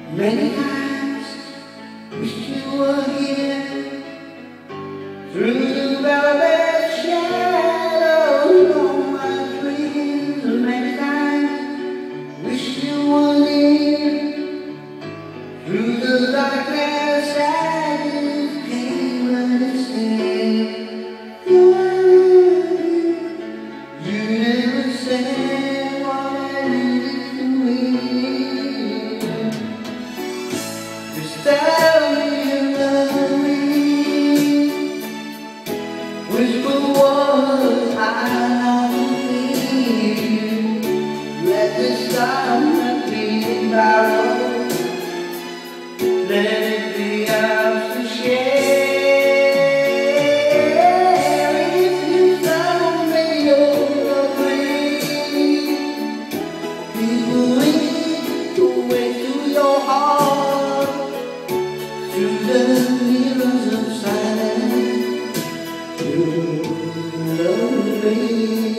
Many times wish you were here, through the velvet shadows on my dreams. Many times wish you were near, through the darkness as you came unseen. You never said what I needed to hear. Just tell me you love me, whisper words I long to hear. Let the sun be borrowed, let it be ours to share. If you tell me you're lovely, people lead the way to your heart, through the mirrors of silence. You love me.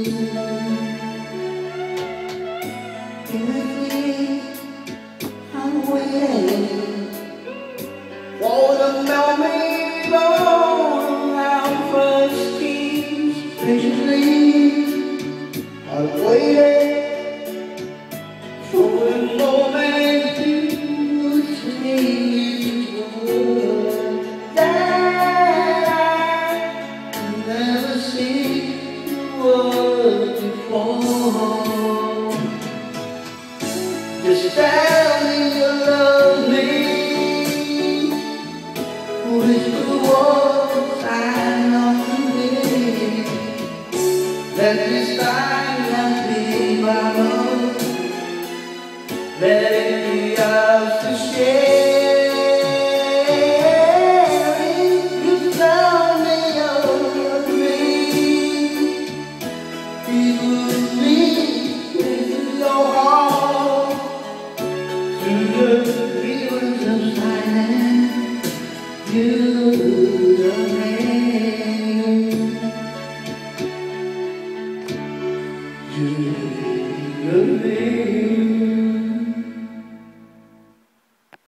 I'm waiting for the memory roll around first keys. Patiently I'm waiting for the moment to change that I've never seen the world before. Just tell me you love me, whisper words I long to hear. Let this time be my love, let it be ours to share.